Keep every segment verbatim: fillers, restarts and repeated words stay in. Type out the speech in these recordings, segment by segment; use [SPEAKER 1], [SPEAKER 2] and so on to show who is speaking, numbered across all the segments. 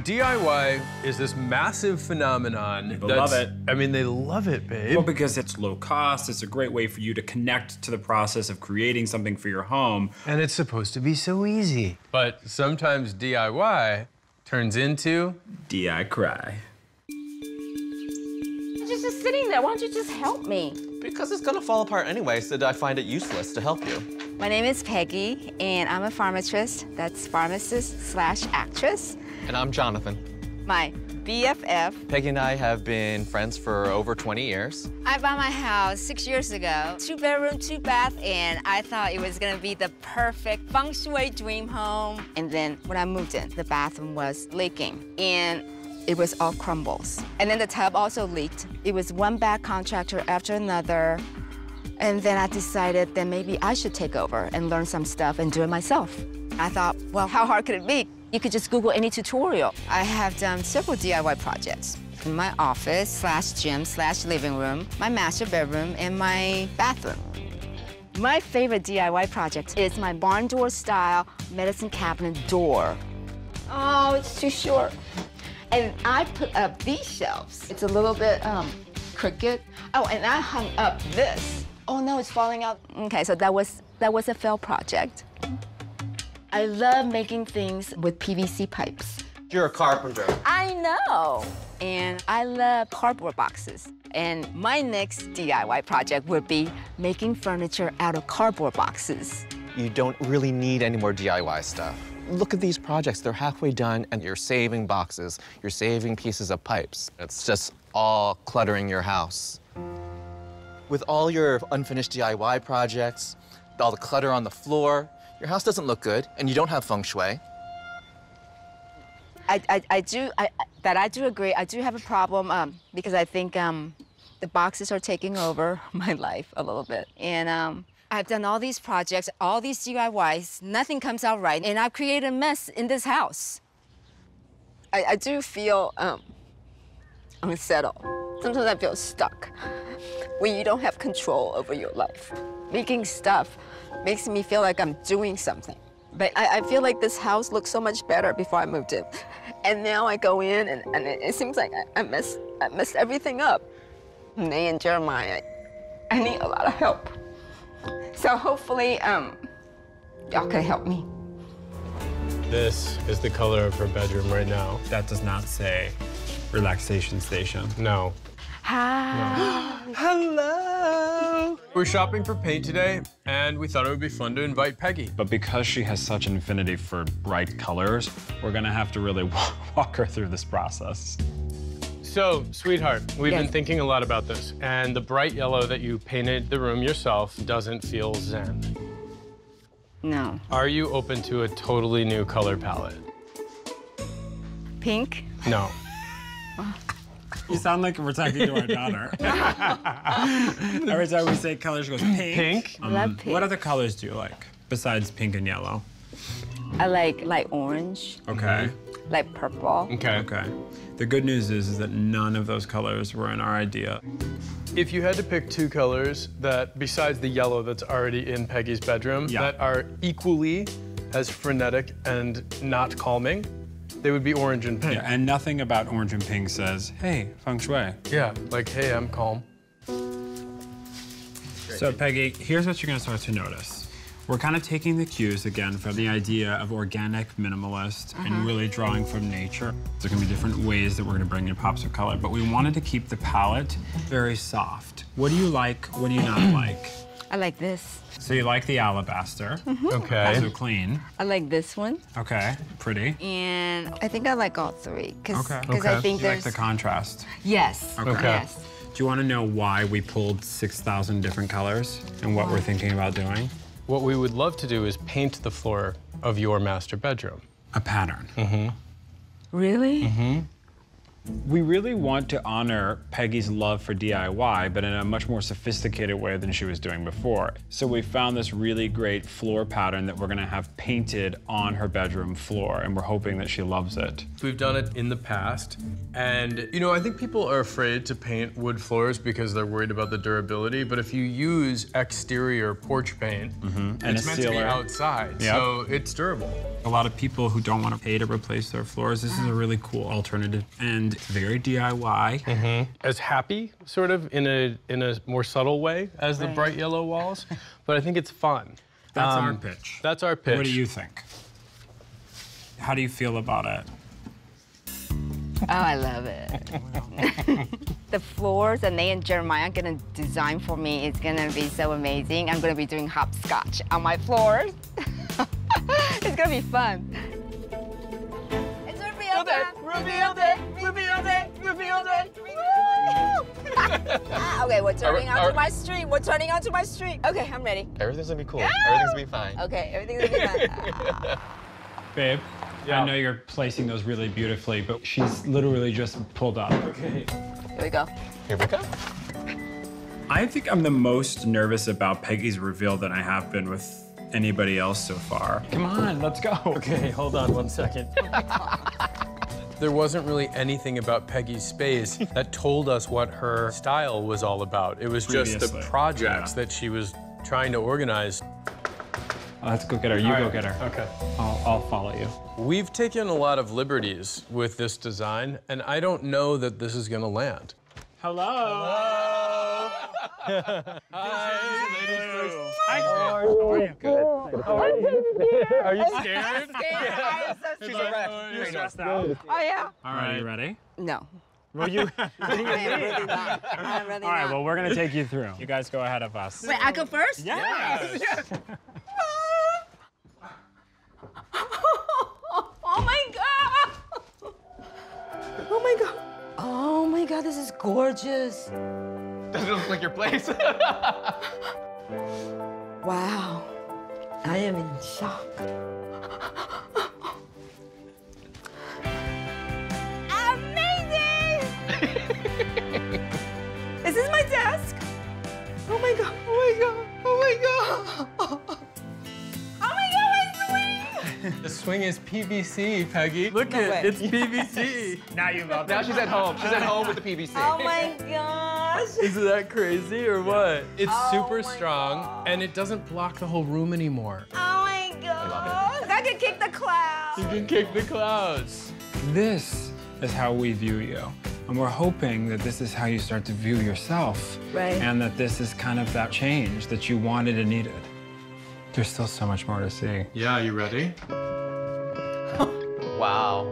[SPEAKER 1] D I Y is this massive phenomenon.
[SPEAKER 2] People love it.
[SPEAKER 1] I mean, they love it, babe.
[SPEAKER 2] Well, because it's low cost, it's a great way for you to connect to the process of creating something for your home.
[SPEAKER 1] And it's supposed to be so easy. But sometimes D I Y turns into...
[SPEAKER 2] D I cry.
[SPEAKER 3] You're just sitting there. Why don't you just help me?
[SPEAKER 4] Because it's gonna fall apart anyway, so I find it useless to help you.
[SPEAKER 3] My name is Peggy, and I'm a pharmacist. That's pharmacist slash actress.
[SPEAKER 4] And I'm Jonathan.
[SPEAKER 3] My B F F.
[SPEAKER 4] Peggy and I have been friends for over twenty years.
[SPEAKER 3] I bought my house six years ago. Two bedroom, two bath, and I thought it was gonna be the perfect feng shui dream home. And then when I moved in, the bathroom was leaking, and it was all crumbles. And then the tub also leaked. It was one bad contractor after another. And then I decided that maybe I should take over and learn some stuff and do it myself. I thought, well, how hard could it be? You could just Google any tutorial. I have done several D I Y projects in my office slash gym slash living room, my master bedroom, and my bathroom. My favorite D I Y project is my barn door style medicine cabinet door. Oh, it's too short. And I put up these shelves. It's a little bit um, crooked. Oh, and I hung up this. Oh no, it's falling out. Okay, so that was that was a failed project. I love making things with P V C pipes.
[SPEAKER 4] You're a carpenter.
[SPEAKER 3] I know. And I love cardboard boxes. And my next D I Y project would be making furniture out of cardboard boxes.
[SPEAKER 4] You don't really need any more D I Y stuff. Look at these projects, they're halfway done and you're saving boxes, you're saving pieces of pipes. It's just all cluttering your house. With all your unfinished D I Y projects, all the clutter on the floor, your house doesn't look good and you don't have feng shui.
[SPEAKER 3] I, I, I do, I, that I do agree. I do have a problem um, because I think um, the boxes are taking over my life a little bit. And um, I've done all these projects, all these D I Ys, nothing comes out right, and I've created a mess in this house. I, I do feel um, unsettled. Sometimes I feel stuck when you don't have control over your life. Making stuff makes me feel like I'm doing something. But I, I feel like this house looked so much better before I moved in. And now I go in, and, and it, it seems like I, I, messed, I messed everything up. Me and Jeremiah, I need a lot of help. So hopefully, um, y'all can help me.
[SPEAKER 1] This is the color of her bedroom right now.
[SPEAKER 2] That does not say relaxation station.
[SPEAKER 1] No.
[SPEAKER 3] Hi.
[SPEAKER 1] No. Hello. We're shopping for paint today, and we thought it would be fun to invite Peggy.
[SPEAKER 2] But because she has such an affinity for bright colors, we're gonna have to really walk her through this process.
[SPEAKER 1] So, sweetheart, we've
[SPEAKER 3] Yes.
[SPEAKER 1] been thinking a lot about this, and the bright yellow that you painted the room yourself doesn't feel zen.
[SPEAKER 3] No.
[SPEAKER 1] Are you open to a totally new color palette?
[SPEAKER 3] Pink?
[SPEAKER 1] No.
[SPEAKER 2] You sound like we're talking to our daughter. Every time we say colors, she goes pink.
[SPEAKER 1] Pink?
[SPEAKER 3] I love pink.
[SPEAKER 2] What other colors do you like besides pink and yellow?
[SPEAKER 3] I like light orange,
[SPEAKER 2] Okay.
[SPEAKER 3] like purple.
[SPEAKER 1] Okay.
[SPEAKER 2] Okay. The good news is, is that none of those colors were in our idea.
[SPEAKER 1] If you had to pick two colors that, besides the yellow that's already in Peggy's bedroom,
[SPEAKER 2] Yeah.
[SPEAKER 1] that are equally as frenetic and not calming, they would be orange and pink.
[SPEAKER 2] Yeah, and nothing about orange and pink says, hey, feng shui.
[SPEAKER 1] Yeah, like, hey, I'm calm.
[SPEAKER 2] So Peggy, here's what you're gonna start to notice. We're kind of taking the cues again from the idea of organic minimalist and really drawing from nature. There's gonna be different ways that we're gonna bring in pops of color, but we wanted to keep the palette very soft. What do you like, what do you not like?
[SPEAKER 3] I like this.
[SPEAKER 2] So you like the alabaster,
[SPEAKER 1] Okay.
[SPEAKER 2] also clean.
[SPEAKER 3] I like this one.
[SPEAKER 2] Okay, pretty.
[SPEAKER 3] And I think I like all three. Cause,
[SPEAKER 2] Okay.
[SPEAKER 3] 'cause I
[SPEAKER 1] Okay.
[SPEAKER 3] think
[SPEAKER 2] You like
[SPEAKER 3] there's...
[SPEAKER 2] the contrast.
[SPEAKER 3] Yes.
[SPEAKER 2] Okay.
[SPEAKER 1] Okay.
[SPEAKER 3] Yes.
[SPEAKER 2] Do you want to know why we pulled six thousand different colors and what we're thinking about doing?
[SPEAKER 1] What we would love to do is paint the floor of your master bedroom.
[SPEAKER 2] A pattern.
[SPEAKER 3] Really?
[SPEAKER 2] Mm-hmm. We really want to honor Peggy's love for D I Y, but in a much more sophisticated way than she was doing before. So we found this really great floor pattern that we're gonna have painted on her bedroom floor, and we're hoping that she loves it.
[SPEAKER 1] We've done it in the past, and you know, I think people are afraid to paint wood floors because they're worried about the durability, but if you use exterior porch paint,
[SPEAKER 2] mm-hmm.
[SPEAKER 1] it's
[SPEAKER 2] and
[SPEAKER 1] meant
[SPEAKER 2] sealer.
[SPEAKER 1] to be outside,
[SPEAKER 2] yep.
[SPEAKER 1] so it's durable.
[SPEAKER 2] A lot of people who don't want to pay to replace their floors, this is a really cool alternative, and it's very D I Y.
[SPEAKER 1] Mm-hmm. As happy, sort of, in a in a more subtle way as the
[SPEAKER 3] right.
[SPEAKER 1] bright yellow walls, but I think it's fun.
[SPEAKER 2] That's
[SPEAKER 1] um,
[SPEAKER 2] our pitch.
[SPEAKER 1] That's our pitch.
[SPEAKER 2] What do you think? How do you feel about it?
[SPEAKER 3] Oh, I love it. The floors that Nate and Jeremiah are gonna design for me is gonna be so amazing. I'm gonna be doing hopscotch on my floors. It's gonna be fun. It's revealed it! Revealed it! Revealed it! Revealed it! Ah, okay, we're turning
[SPEAKER 4] Are-
[SPEAKER 3] onto
[SPEAKER 4] are-
[SPEAKER 3] my street. We're turning onto my street. Okay, I'm ready.
[SPEAKER 4] Everything's gonna be cool.
[SPEAKER 3] Yeah.
[SPEAKER 4] Everything's gonna be fine.
[SPEAKER 3] Okay, everything's gonna be fun.
[SPEAKER 2] Babe,
[SPEAKER 1] Yeah.
[SPEAKER 2] I know you're placing those really beautifully, but she's literally just pulled up.
[SPEAKER 1] Okay.
[SPEAKER 3] Here we go.
[SPEAKER 4] Here we go.
[SPEAKER 2] I think I'm the most nervous about Peggy's reveal than I have been with anybody else so far. Come on, let's go.
[SPEAKER 1] Okay, hold on one second. There wasn't really anything about Peggy's space that told us what her style was all about. It was just the
[SPEAKER 2] Previously,
[SPEAKER 1] projects
[SPEAKER 2] yeah.
[SPEAKER 1] that she was trying to organize.
[SPEAKER 2] Oh, let's go get her. You
[SPEAKER 1] All
[SPEAKER 2] go
[SPEAKER 1] right,
[SPEAKER 2] get her.
[SPEAKER 1] Okay.
[SPEAKER 2] I'll, I'll follow you.
[SPEAKER 1] We've taken a lot of liberties with this design, and I don't know that this is gonna land.
[SPEAKER 2] Hello.
[SPEAKER 1] Hi, ladies first.
[SPEAKER 2] Hi. How are you?
[SPEAKER 4] Good.
[SPEAKER 1] Are you scared?
[SPEAKER 3] I'm so
[SPEAKER 4] She's
[SPEAKER 3] scared.
[SPEAKER 4] a wreck.
[SPEAKER 2] You're stressed out.
[SPEAKER 3] Oh, yeah.
[SPEAKER 2] All right, you ready?
[SPEAKER 3] No.
[SPEAKER 2] Well, you.
[SPEAKER 3] I am really not. I'm really
[SPEAKER 2] All right,
[SPEAKER 3] not.
[SPEAKER 2] well, we're gonna take you through. You guys go ahead of us.
[SPEAKER 3] Wait, I go first?
[SPEAKER 2] Yes.
[SPEAKER 3] Oh my god! Oh my god! Oh my god, this is gorgeous.
[SPEAKER 4] Doesn't look like your place.
[SPEAKER 3] Wow. I am in shock. Amazing! Is this my desk? Oh my god, oh my god, oh my god! Oh my god, my swing!
[SPEAKER 1] The swing is P V C, Peggy. Look
[SPEAKER 3] No
[SPEAKER 1] at
[SPEAKER 3] way.
[SPEAKER 1] it's P V C.
[SPEAKER 2] Now you love
[SPEAKER 4] Now
[SPEAKER 2] it.
[SPEAKER 4] she's at home. She's at home with the P V C.
[SPEAKER 3] Oh my gosh!
[SPEAKER 1] Isn't that crazy or what? It's
[SPEAKER 3] Oh
[SPEAKER 1] super
[SPEAKER 3] my
[SPEAKER 1] strong,
[SPEAKER 3] God.
[SPEAKER 1] and it doesn't block the whole room anymore.
[SPEAKER 3] Oh my god! I can kick the clouds!
[SPEAKER 1] You can kick the clouds.
[SPEAKER 2] This is how we view you. And we're hoping that this is how you start to view yourself.
[SPEAKER 3] Right.
[SPEAKER 2] And that this is kind of that change that you wanted and needed. There's still so much more to see.
[SPEAKER 1] Yeah, you ready?
[SPEAKER 4] Wow.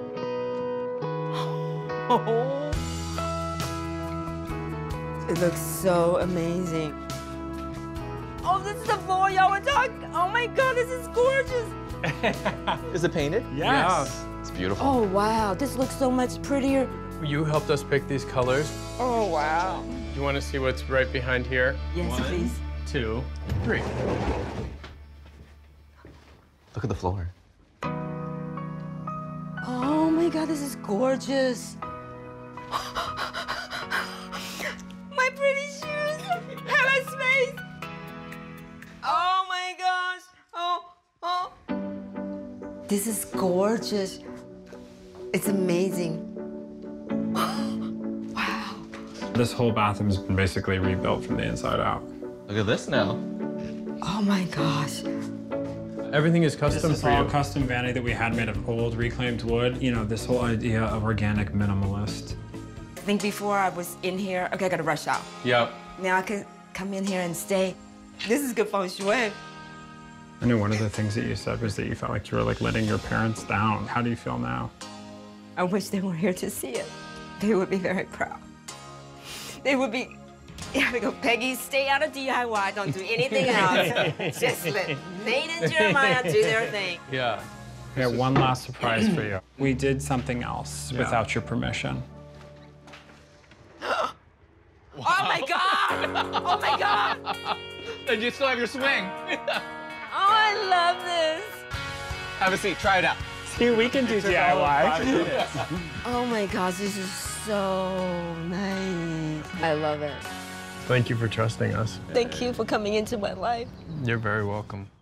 [SPEAKER 3] It looks so amazing. Oh, this is the floor y'all were talking. Oh my god, this is gorgeous.
[SPEAKER 4] Is it painted?
[SPEAKER 2] Yes.
[SPEAKER 4] It's beautiful.
[SPEAKER 3] Oh wow, this looks so much prettier.
[SPEAKER 1] You helped us pick these colors.
[SPEAKER 3] Oh wow.
[SPEAKER 1] You want to see what's right behind here?
[SPEAKER 3] Yes,
[SPEAKER 1] One,
[SPEAKER 3] please.
[SPEAKER 1] two, three.
[SPEAKER 4] Look at the floor.
[SPEAKER 3] Oh my god, this is gorgeous. My pretty shoes. Have a space. Oh my gosh. Oh, oh. This is gorgeous. It's amazing. Wow.
[SPEAKER 2] This whole bathroom's been basically rebuilt from the inside out.
[SPEAKER 4] Look at this now.
[SPEAKER 3] Oh my gosh.
[SPEAKER 1] Everything is
[SPEAKER 2] This
[SPEAKER 1] custom
[SPEAKER 2] is
[SPEAKER 1] for
[SPEAKER 2] all
[SPEAKER 1] you.
[SPEAKER 2] custom vanity that we had made of old reclaimed wood. You know, this whole idea of organic minimalist.
[SPEAKER 3] I think before I was in here, okay, I gotta rush out.
[SPEAKER 1] Yep.
[SPEAKER 3] Now I can come in here and stay. This is good feng shui.
[SPEAKER 2] I know one of the things that you said was that you felt like you were like letting your parents down. How do you feel now?
[SPEAKER 3] I wish they were here to see it. They would be very proud. They would be, yeah, they go, Peggy, stay out of D I Y, don't do anything else. Just let Nate and Jeremiah do their thing.
[SPEAKER 1] Yeah.
[SPEAKER 2] We have one last surprise for you. We did something else
[SPEAKER 1] Yeah.
[SPEAKER 2] without your permission.
[SPEAKER 3] Oh my God! Oh my God!
[SPEAKER 4] And you still have your swing.
[SPEAKER 3] Oh, I love this.
[SPEAKER 4] Have a seat. Try it out.
[SPEAKER 2] See, we can do D I Y.
[SPEAKER 3] Oh my gosh, this is
[SPEAKER 5] so nice. I love it.
[SPEAKER 1] Thank you for trusting us.
[SPEAKER 5] Thank you for coming into my life.
[SPEAKER 1] You're very welcome.